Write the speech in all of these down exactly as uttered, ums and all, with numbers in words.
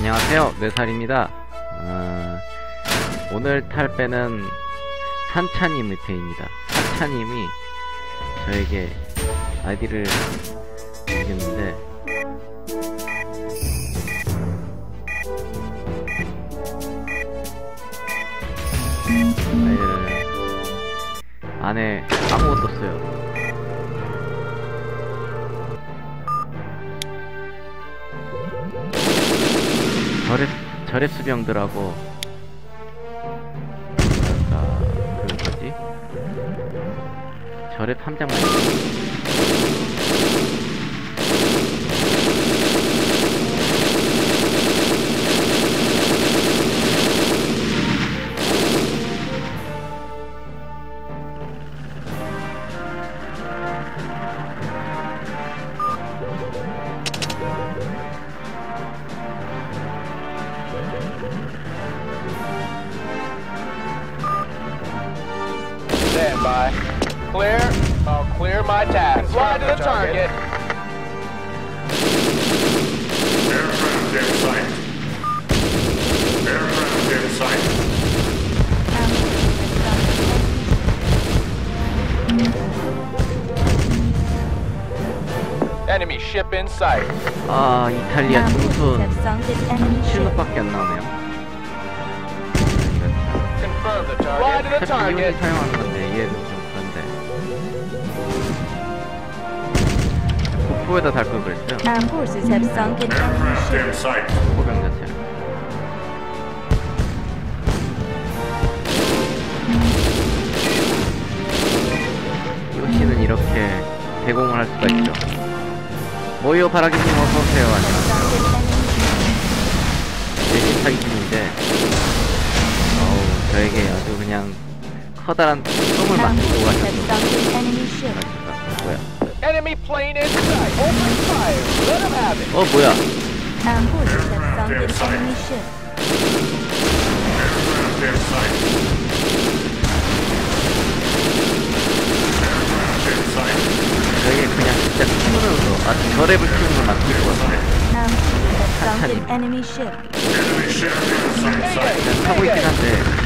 안녕하세요, 네살입니다. 어, 오늘 탈 배는 산차님의 배입니다. 산차님이 저에게 아이디를 주셨는데 아이디를 안에 아무것도 없어요. 저랩, 저랩 수병들하고 아, 그 뭐지? 저랩 함장만 Stand by. Clear. I'll clear my tab. Fly to the target. Aircraft in sight. Aircraft in sight. Enemy ship in sight. 아, 이탈리아 중순 칠 렙밖에 안 나오네요. Confirm the target. Fly to the 어차피 이온이 target. 사용하는 건데 얘도 좀 그런데 폭포에다 달 걸 그랬어요. Our forces have sunk in enemy Aircraft ship. in sight. 폭포병 자체를. 요시는 이렇게 대공을 할 수가 있죠. 모이오 바라기님 어서오세요. 안녕하세요. 내신 타기 중인데 어우 저에게 아주 그냥 커다란 똥을 Our 만들고 forces have 가셨어. sunk in enemy ship. 뭐야? Enemy plane in sight. Open fire. Let them have it. 어 뭐야? Our forces have sunk in enemy ship. Aircraft in sight. Aircraft in sight. 저에게 그냥 진짜 키우는으로 아주 저랩을 키우는 걸 맡기고 왔어요. Our forces have sunk in enemy ship. Enemy ship in sight. 그냥 타고 있긴 한데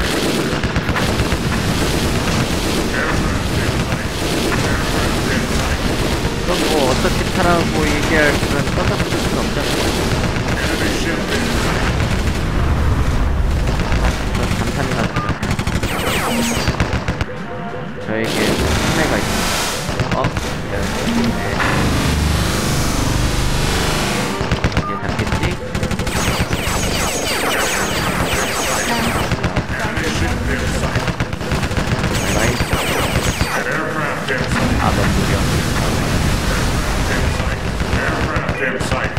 그건 뭐 어떻게 타라고 얘기할 그런 떠들어볼 수는 없잖아요. Enemy ship in sight. 그건 감탄이 같죠. 저에게 손해가 있습니다. 어? 네. 이제 닿겠지? 라인 Aircraft in sight. 아번 무려 Aircraft in sight.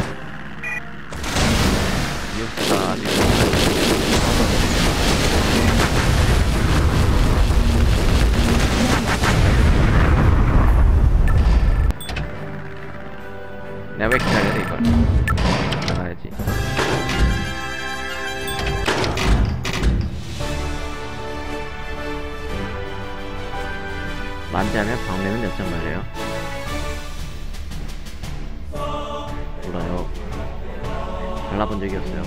뉴스가 아주 내가 왜 기다려야 돼 이걸 나가야지. 만지하면 방내는 몇 점 말래요? 몰라요. 발라본 적이 없어요.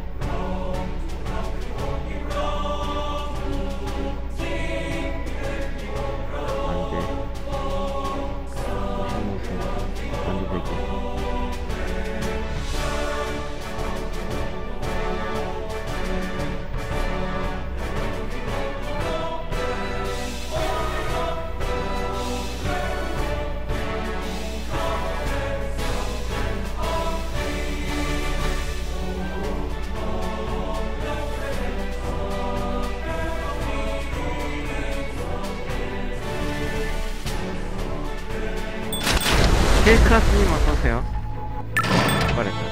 만재 무슨 무슨 만지도 있고 힐크라스님 어서오세요. 수고하셨어요.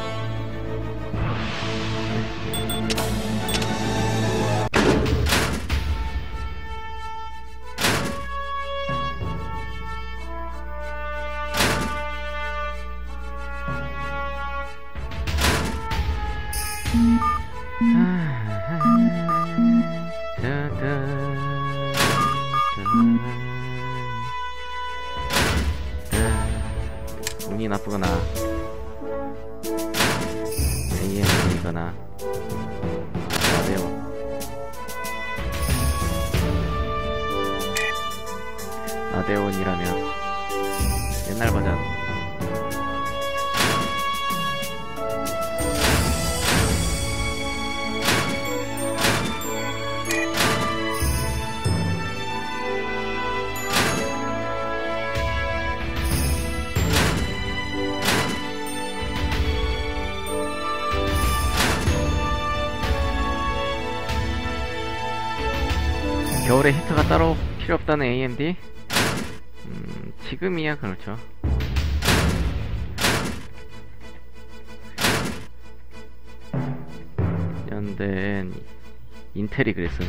운이 나쁘거나 에이엠이거나 오데온이라면 옛날 버전. 겨울에 히터가 따로 필요 없다는 에이엠디? 음, 지금이야 그렇죠. 연대엔 인텔이 그랬음.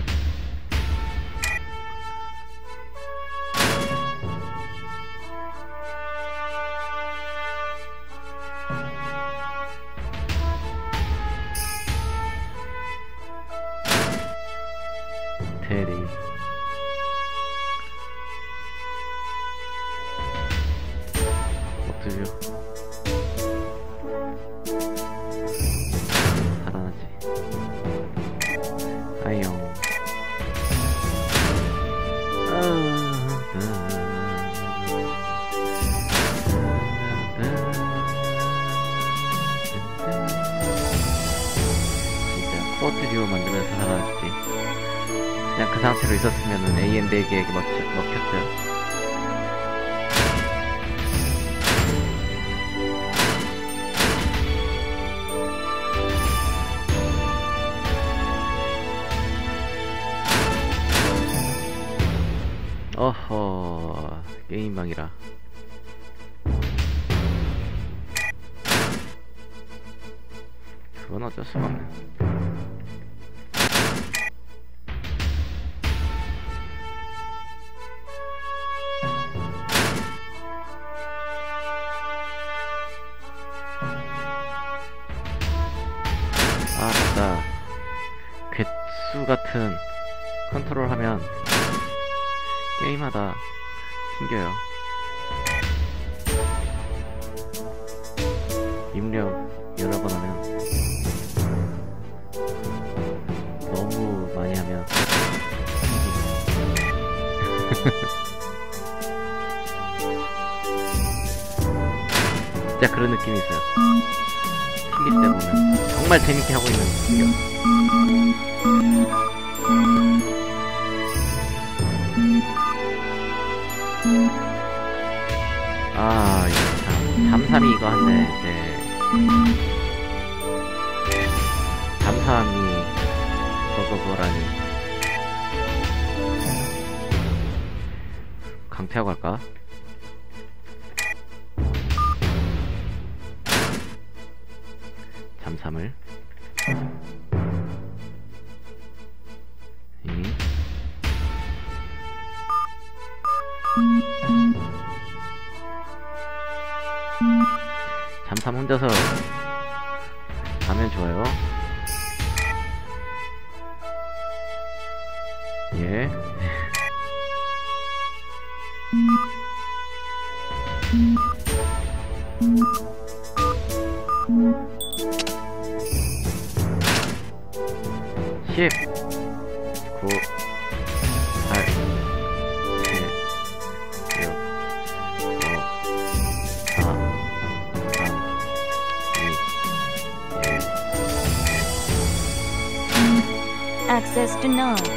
인텔이 어쩌죠? 살아나지. 아이용. 진짜 코어트 듀오 만들면서 살아났지. 그냥 그 상태로 있었으면은 에이엠디에게 먹혔, 먹혔죠. 어허, 게임방이라. 그건 어쩔 수가 없네. 아 맞다, 괴수 같은 컨트롤 하면 게임하다 튕겨요. 입력 여러 번 하면, 너무 많이 하면 진짜 그런 느낌이 있어요. 튕길 때 보면 정말 재밌게 하고 있는 튕겨. 아, 이거 참, 잠삼이 이거 한데, 이제, 잠삼이, 그거거라니. 강퇴하고 갈까? 잠삼을. 이. 잠삼 혼자서 가면 좋아요. 예. 십, 구, 팔, 칠, 육, 오, 사, 삼, 이, 일. Access denied.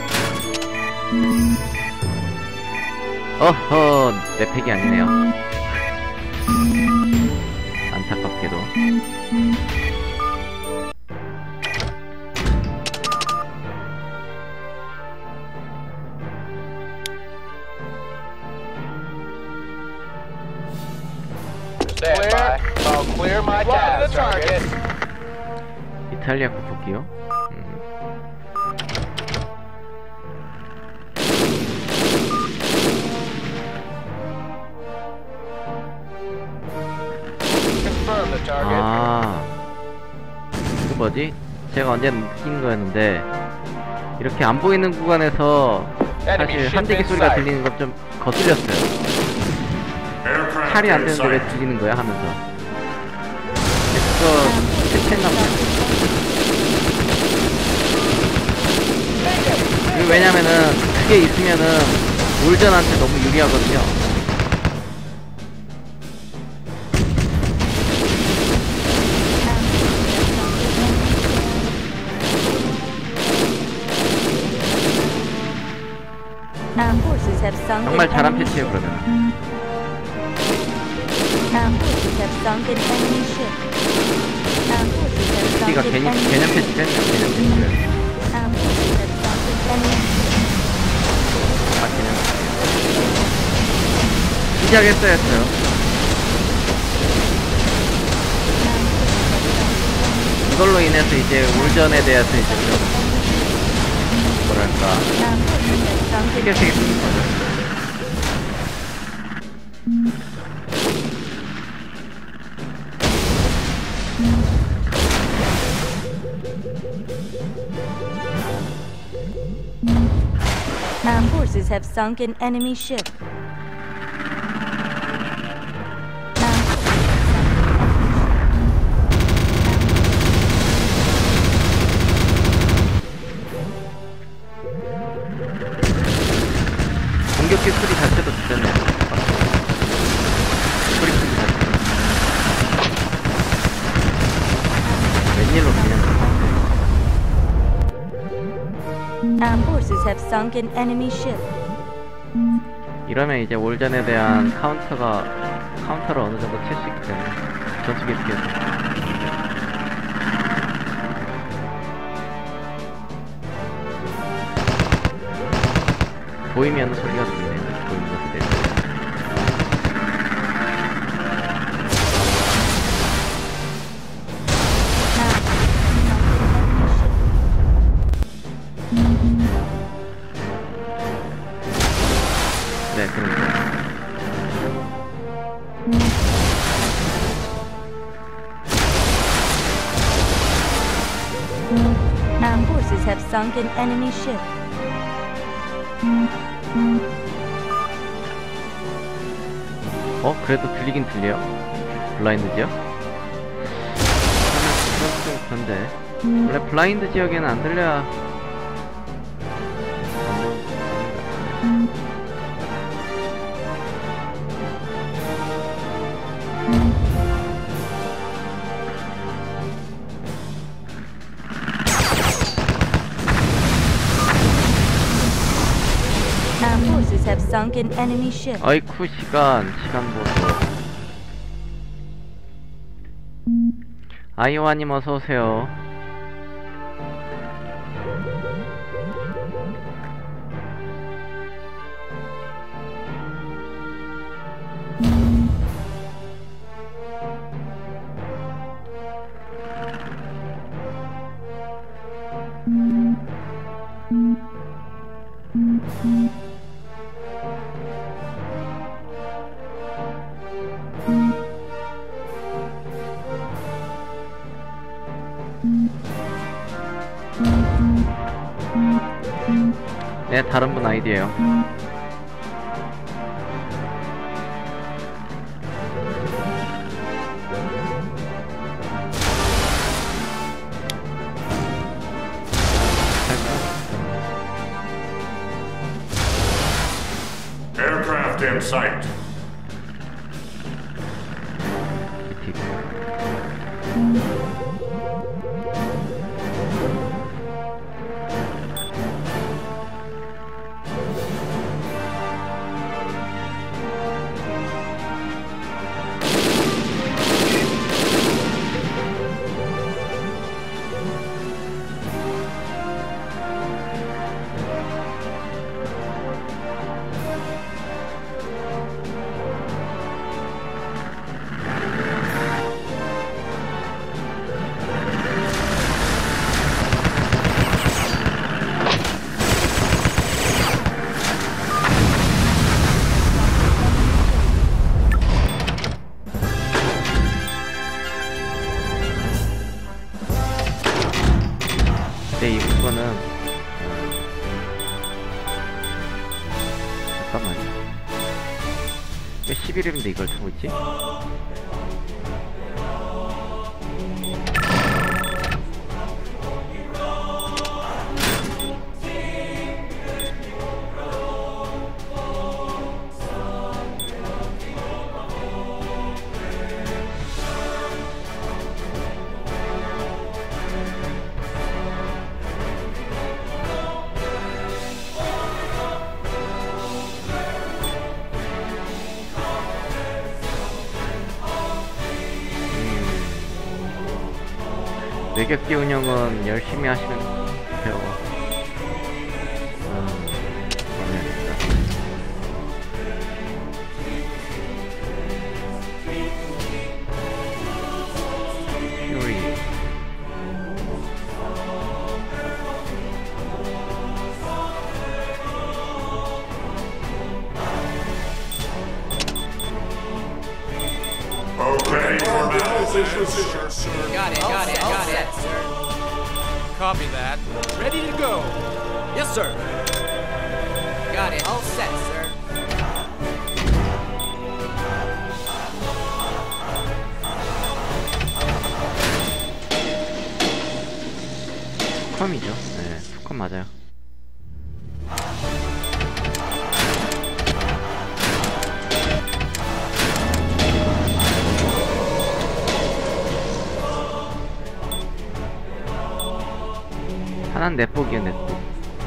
어허, 내 팩이 아니네요. 안타깝게도. Stand by. I'll clear my task, target. 이탈리아 국폭기요? 음. Confirm the target. 아, 그 뭐지? 제가 언제 느낀 거였는데, 이렇게 안 보이는 구간에서 사실 한대기 소리가 들리는 건 좀 거슬렸어요. Aircraft 칼이 안 in 되는데 왜 sight. 들리는 거야 하면서. 근데 그거 실패했나 보네. 그 왜냐면은 그게 있으면은 울전한테 너무 유리하거든요. 정말 잘한 패치예요 그러면. Our forces have sunk an enemy ship. Our forces have sunk 우리가 an 개념 enemy 개념 ship. 패치 됐네요. 개념 패치를. Our forces have sunk an enemy ship. 아 개념 패치. 시작했어야 했어요. 이걸로 인해서 이제 울전에 대해서 이제 좀 뭐랄까 Our forces have sunk an 신경쓰기 쓰는 거죠. Our forces have sunk an enemy ship. 공격기 소리 자체도 좋잖아요. 소리 소리 자체. 웬일로 그냥 Our forces have sunk an enemy ship. 이러면 이제 올전에 대한 카운터가 카운터를 어느 정도 칠 수 있기 때문에 전투기 스킬에서 보이면 소리가 들리네요. 보이는 것에 대해서. 네, 그러니까. Our forces have sunk an enemy ship. 어? 그래도 들리긴 들려요? 블라인드 지역? 그건 좀 그런데 원래 블라인드 지역에는 안 들려야 안 들- Our forces have sunk an enemy ship. 아이쿠 시간 시간 보소. 아이오아님 어서오세요. 네, 다른 분 아이디에요. Aircraft in sight. 근데 이거는 잠깐만요. 왜 십일 일인데 이걸 타고 있지? 외격기 운영은 열심히 하시면 돼요. 음, 모르겠다. 퓨리. Okay, for now, sir, sir. Got it, got it, got it. Copy that. Ready to go. Yes, sir. Got it. All set, sir. 투컴이죠. 네, 투컴 맞아요. 하나는 넷복이에요, 넷복.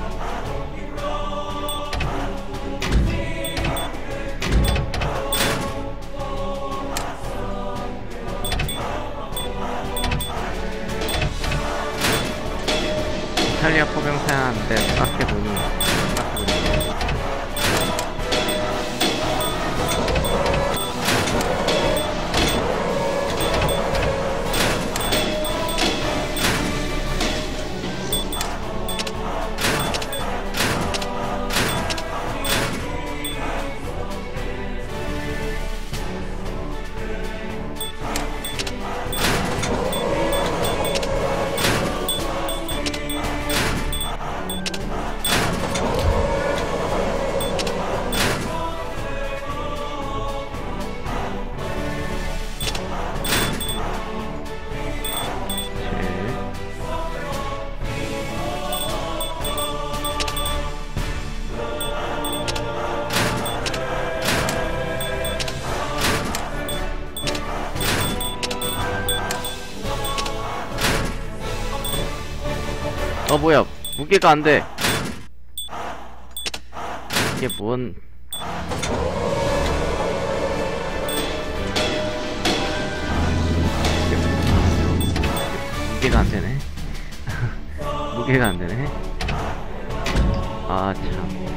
이탈리아 포병 사양하는데 생각해보니 생각해보니 어 뭐야 무게가 안돼. 이게 뭔 무게가 안되네. 무게가 안되네. 아 참.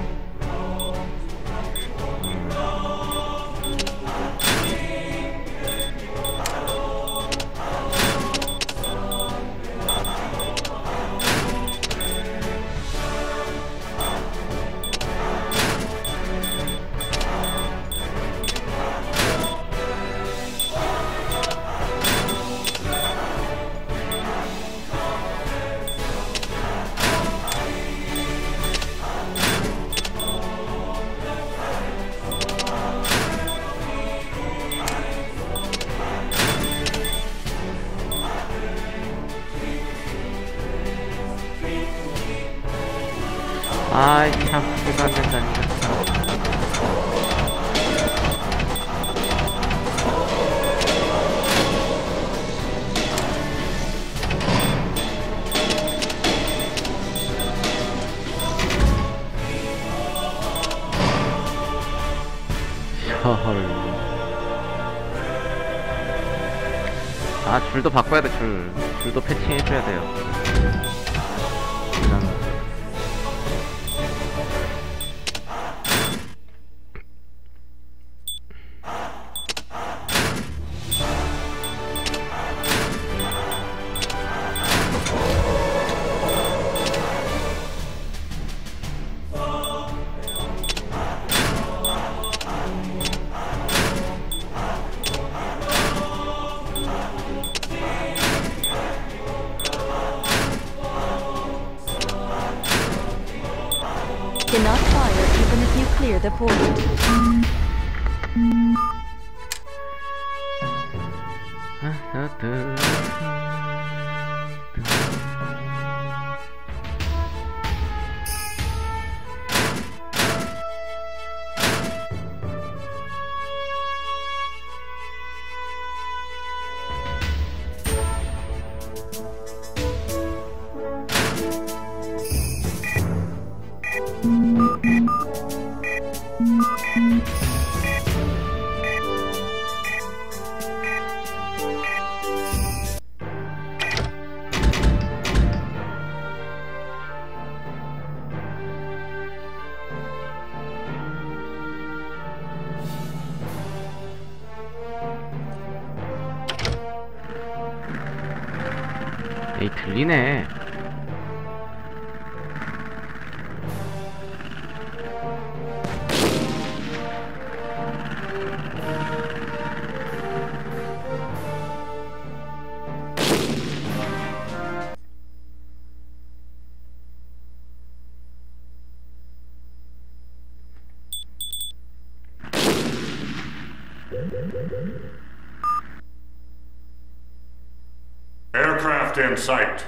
아이 참 무게가 안된다니까. 헐. 아 줄도 바꿔야 돼. 줄 줄도 패칭해줘야 돼요. 이런. Cannot fire even if you clear the port. 에이, 들리네. Aircraft in sight.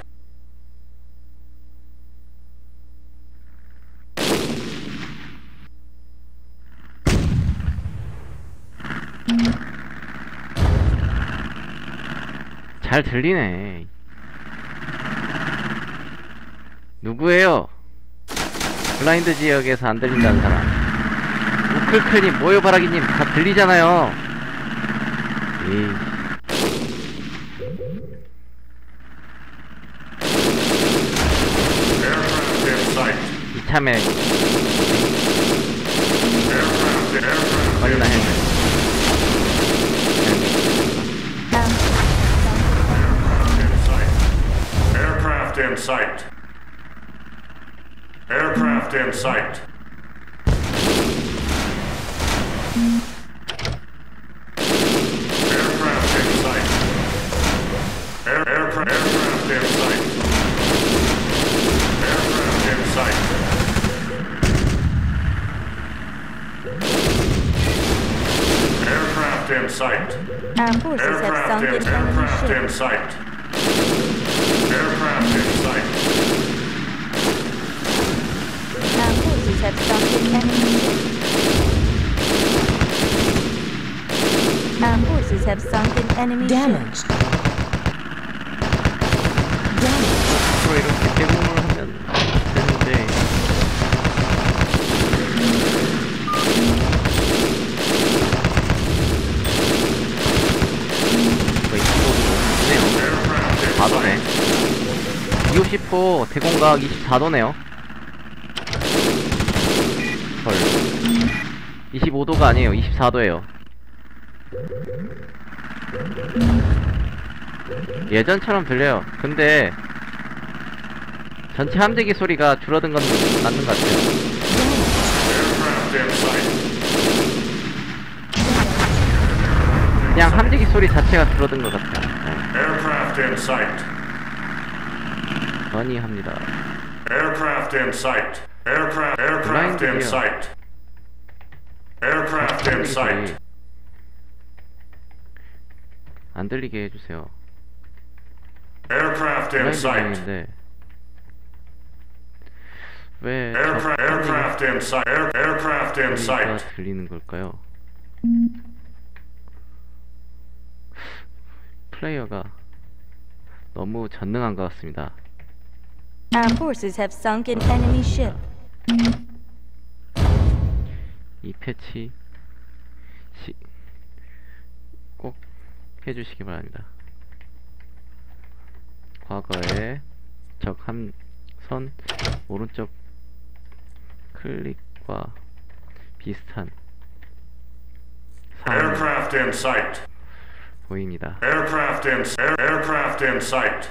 잘 들리네. 누구예요? 블라인드 지역에서 안 들린다는 사람. 우클클님, 모여바라기님 다 들리잖아요. 에이. Aircraft in sight. 이참에 Aircraft, aircraft 빨리나 해. in sight. Aircraft in sight. Aircraft in sight. Aircraft in sight. Air, aircraft, aircraft in sight. Aircraft in sight. Aircraft in sight. Our forces have Aircraft sunk in, an enemy aircraft in ship. sight. Aircraft in sight. Our forces have sunk an enemy ship. Our forces have sunk an enemy Damaged. ship. Damaged. 앞으로 이렇게 대공을 하면 되는데. 이거 이십오도 좋네요. Aircraft in 사 도네. 이오십 호 대공각 이십사 도네요. 헐. 이십오 도가 아니에요. 이십사 도예요. 예전처럼 들려요. 근데 전체 함재기 소리가 줄어든 건 맞는 것 같아요. Aircraft in sight. 그냥 함재기 소리 자체가 줄어든 것 같아요. Aircraft in sight. 많이 합니다. Aircraft in sight. Aircraft, aircraft in Blind sight. Aircraft in 함재기 소리 sight. 안 들리게 해주세요. Aircraft in 블라인드 sight. 중인데 왜 Aircraft, aircraft in sight. Air, aircraft in 소리가 sight. 들리는 걸까요? 플레이어가 너무 전능한 것 같습니다. Our forces have sunk an enemy ship. 이 패치 시... 꼭 해주시기 바랍니다. 과거에 적 함선 오른쪽 클릭과 비슷한 사항이 Aircraft in sight. 보입니다. Aircraft in air, aircraft in sight.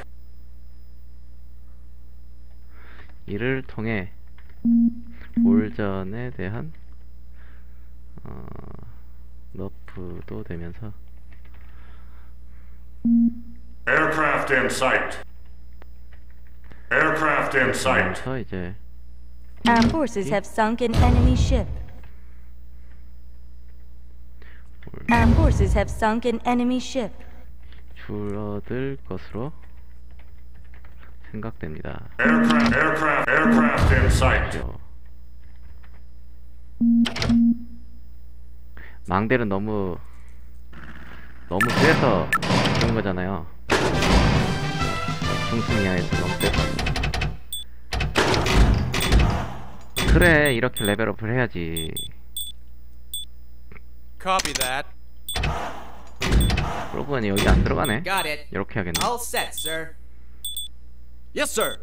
이를 통해 올전에 대한 어, 너프도 되면서 Aircraft in sight. Aircraft in sight. 그래서 이제 Our forces have sunk an enemy ship. Our forces have sunk an enemy ship. 줄어들 것으로 생각됩니다. Aircraft, aircraft, aircraft in sight. 그죠? 망대는 너무 너무 세서 그런 거잖아요. 중순 이하에서 너무 세서. 그래, 이렇게 레벨업을 해야지. Copy that. 그러고 보니 여기 안 들어가네. Got it. 이렇게 하겠네. All set, sir. Yes, sir.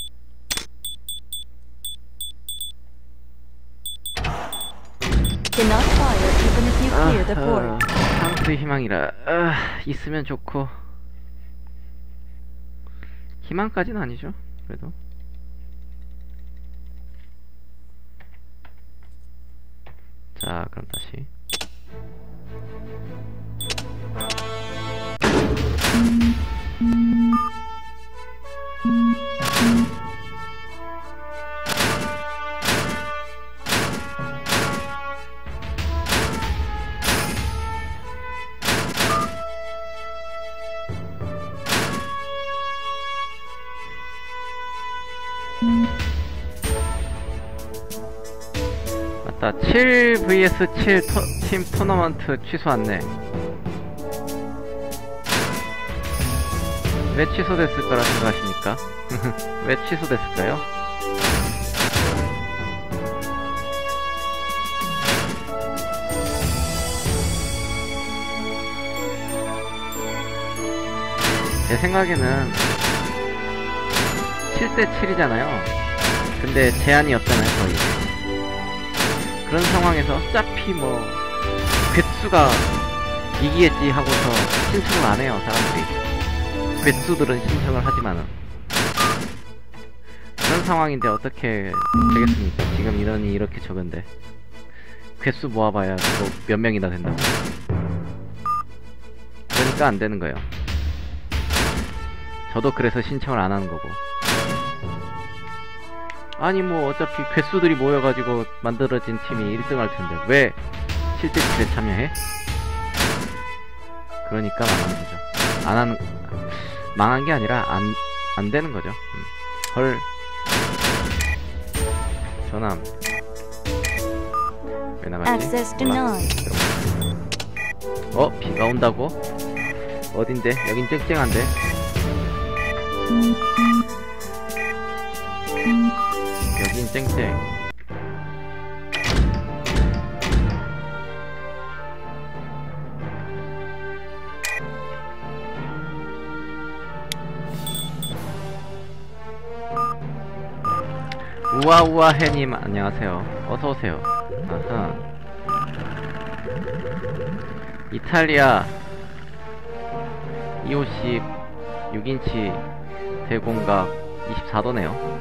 Cannot fire even if you clear the port. 상수의 희망이라 아, 있으면 좋고 희망까지는 아니죠. 그래도 자, 그럼 다시 맞다. 칠 브이에스 칠 토, 팀 토너먼트 취소했네. 왜 취소됐을 거라 생각하십니까? 왜 취소됐을까요? 제 생각에는 칠 대 칠이잖아요. 근데 제한이 없잖아요, 거의. 그런 상황에서 어차피 뭐 괴수가 이기겠지 하고서 신청을 안 해요, 사람들이. 괴수들은 신청을 하지만은. 그런 상황인데 어떻게 되겠습니까? 지금 인원이 이렇게 적은데. 괴수 모아봐야 뭐 몇 명이나 된다고. 그러니까 안 되는 거예요. 저도 그래서 신청을 안 하는 거고. 아니 뭐 어차피 괴수들이 모여가지고 만들어진 팀이 일 등 할 텐데 왜 칠 대 칠에 참여해? 그러니까 망하는 거죠. 안 하는, 망한 게 아니라 안, 안 되는 거죠. 음. 헐. 전함. 왜 나갔지? Access 몰라. denied. 어? 비가 온다고? 어딘데? 여긴 쨍쨍한데? 여긴 쨍쨍. 우아우아 해님 안녕하세요. 어서오세요. 아하. 이탈리아 이오십 육 인치 대공각 이십사 도네요.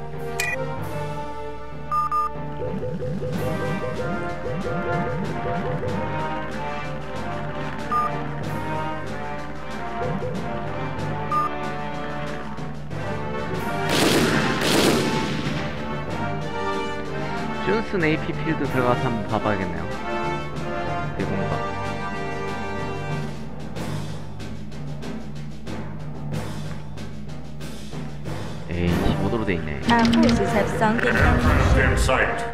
준슨 에이피 필드 들어가서 한번 봐봐야겠네요. 대공각. 에이, 십오 도로 돼 있네. Our forces have sunk in enemy Aircraft ship. in sight.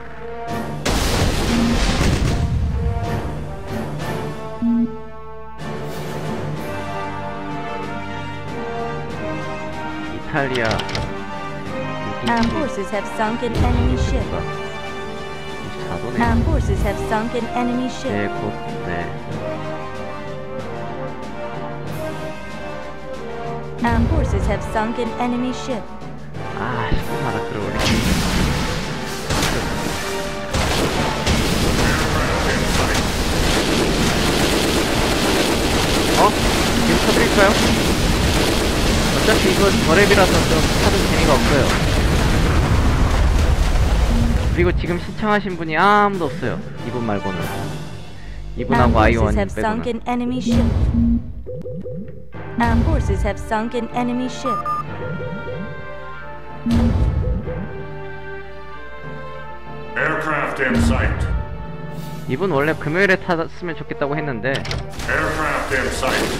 이탈리아 Our forces have sunk in enemy ship. 이십사 도네. Our forces have sunk in enemy ship. 네, 곧, 네. Our forces have sunk in enemy ship. 아, 십분 마다 끌어올리. 어? 지금 쳐드릴까요? 어차피 이거 저랩이라서 좀 타도 재미가 없어요. 그리고 지금 신청하신 분이 아무도 없어요. 이분 말고는. Our 이분하고 forces 아이오원 have sunk 빼고는. in enemy ship. Our forces have sunk in enemy ship. Aircraft in sight. 이분 원래 금요일에 탔으면 좋겠다고 했는데 Aircraft in sight.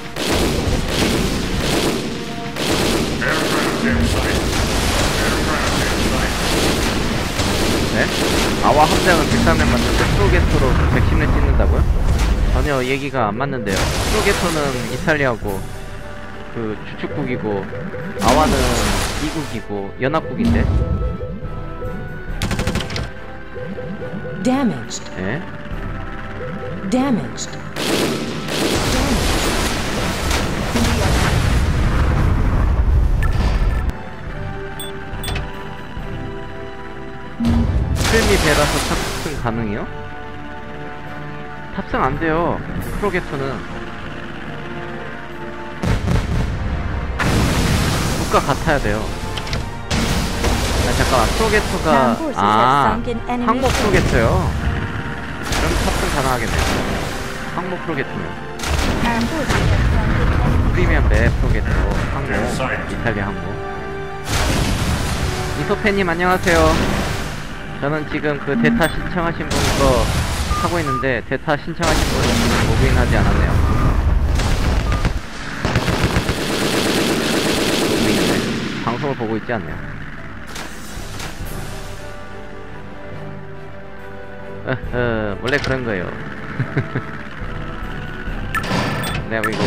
Aircraft in sight. Aircraft in sight. 네? 아와 함장은 백삼 렙 맞는데 프로게토로 백십 렙 찍는다고요? 전혀 얘기가 안 맞는데요. 프로게토는 이탈리아고 그 주축국이고 아와는 미국이고 연합국인데. Damaged. 네? Damaged. 필미 배라서 탑승 가능해요? 탑승 안 돼요. 프로게토는 숫과 같아야 돼요. 아, 잠깐만, 프로게터가, Ground forces have 아, sunk in enemy 항목 ships. 프로게터요? 그럼 탑승 가능하겠네요. 항목 프로게터면. Ground forces have sunk in enemy 프리미엄 배 프로게터, 항목, 이탈리아 항목. 이소팬님 안녕하세요. 저는 지금 그 대타 신청하신 분 거 하고 있는데, 대타 신청하신 분은 지금 로그인하지 않았네요. 로그인이네. 방송을 보고 있지 않네요. 어허, 원래 그런 거예요. 내가 뭐 이거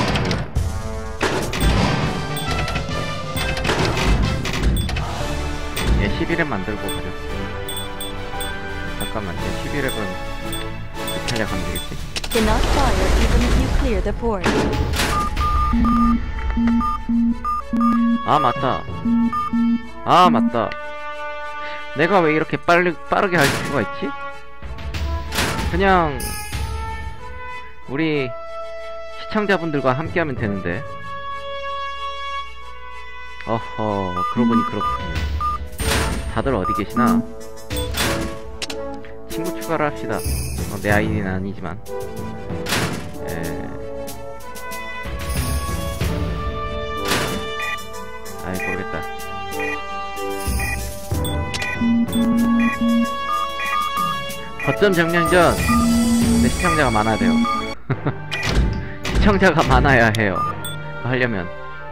얘 십일 렙 만들고 가죠. 잠깐만, 얘 십일 렙은 이탈리아 가면 되겠지? Do not fire even if you clear the port. 아 맞다. 아 맞다. 내가 왜 이렇게 빨리 빠르게 할 수가 있지? 그냥 우리 시청자분들과 함께하면 되는데. 어허, 그러고 보니 그렇군요. 다들 어디 계시나? 친구 추가를 합시다. 어, 내 아이디는 아니지만. 에... 아이, 모르겠다. 거점 정량전. 내 시청자가 많아야 돼요. 시청자가 많아야 해요. 그거 하려면.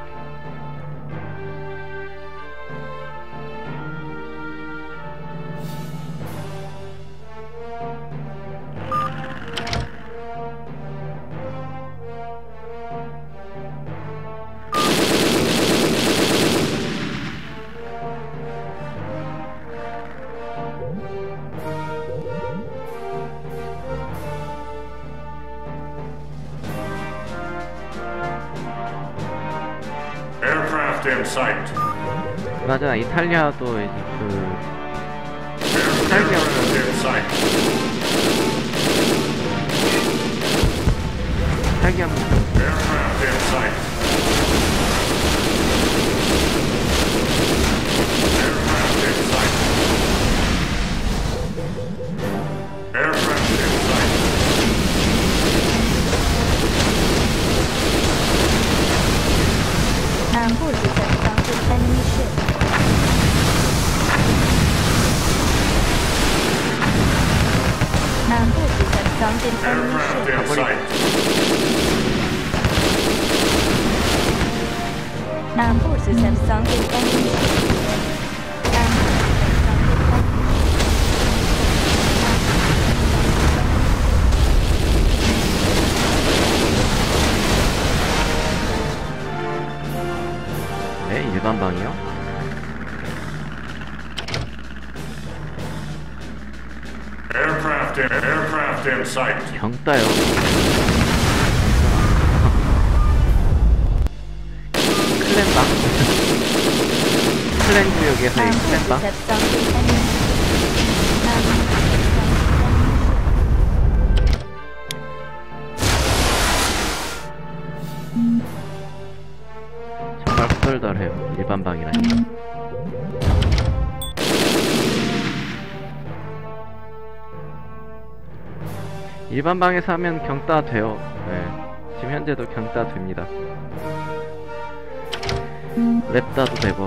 Aircraft in sight. 맞아, 이탈리아도 이제 그 Aircraft in sight. 탈기한 Aircraft in sight. Aircraft in sight. Aircraft in sight. Ground forces have sunk in enemy ship. Ground forces have sunk in enemy Aircraft ship. in sight. Ground forces have sunk in enemy ship. Ground forces have sunk in enemy ship. 네, 일반 방이요? Aircraft in aircraft in sight. 경따요. 클랜방? 클랜 구역에서의 Ground forces 클랜방? have sunk in enemy ship. Ground forces have sunk in enemy ship. 정말 후덜덜해요. 일반 방이라니. 일반 방에서 하면 경따 돼요. 네. 지금 현재도 경따 됩니다. 랩따도 되고.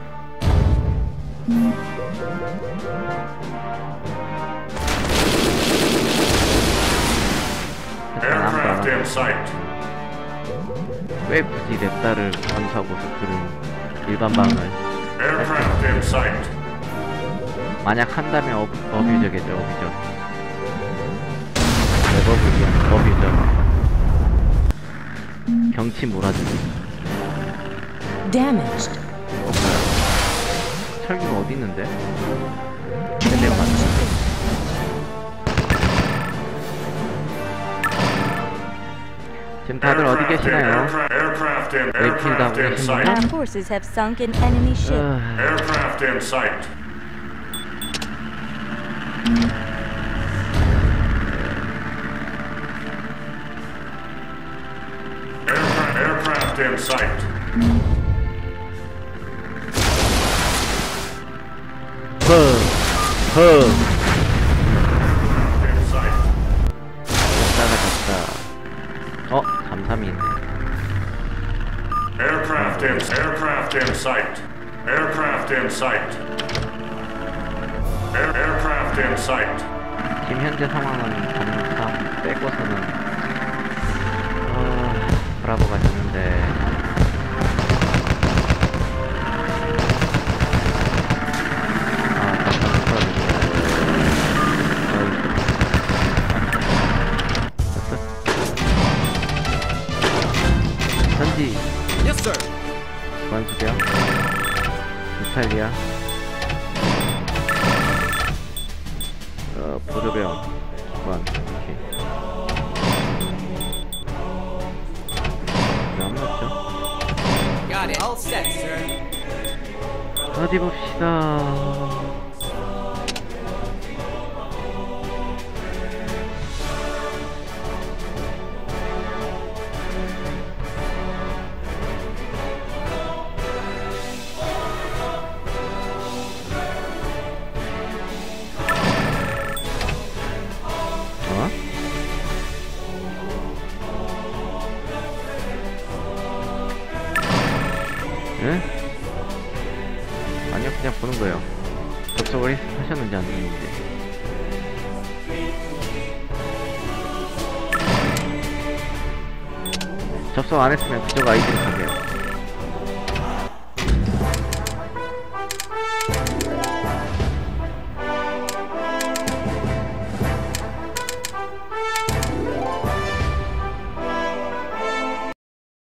Aircraft in sight. 왜 굳이 랩따를 감수하고서 그런 일반 방을 Aircraft in sight. 만약 한다면 어, 어뷰저겠죠. 어뷰저. 랩업을 위한 어뷰저. 경치 몰아주기. Damaged. 어, 뭐야. 철기가 어디 있는데? 내가 맞나? 지금 다들 어디 계시나요? Aircraft in 웨이필드 하고 aircraft in 계신 sight. Ground forces have sunk in enemy ship. 분? Aircraft in sight. Aircraft, aircraft in sight. Aircraft in aircraft in sight. Aircraft in sight. Air, aircraft in sight. 지금 현재 상황은 감사 빼고서는 어, 브라보가 되는데 아, 잠깐 풀어주세요. 전지 Yes, sir. 관수병 이탈리아 어 보조병 기관 이렇게 왜 안 맞죠? Got it. All set, sir. 어디 봅시다. 어? 예? 아니요, 그냥 보는 거예요. 접속을 했- 하셨는지 안 했는지. 접속 안 했으면 그쪽 아이디로 가세요.